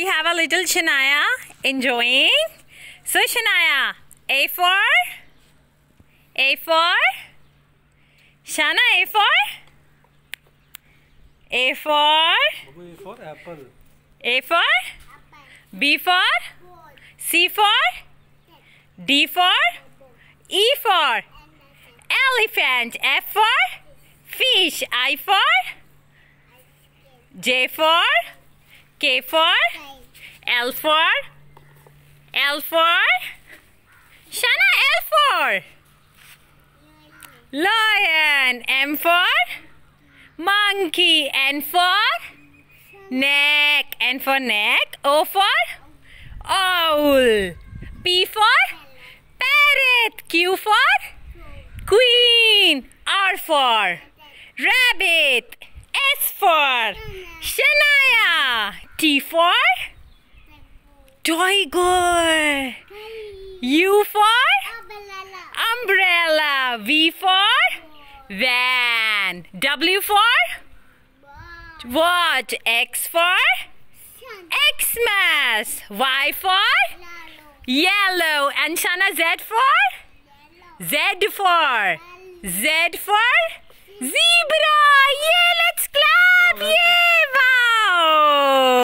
we have a little Shania enjoying. So Shania, A for Shana, A for apple. A for B for C for D for E for elephant, F for fish, I for J for K for L for Shana, L for lion, M for monkey, N for neck, N for neck, O for owl, P for parrot, Q for queen, R for rabbit, S for Shania, T for tiger, U for umbrella, V for van, W for watch, X for Xmas, Y for yellow, and Shana, Z for zebra.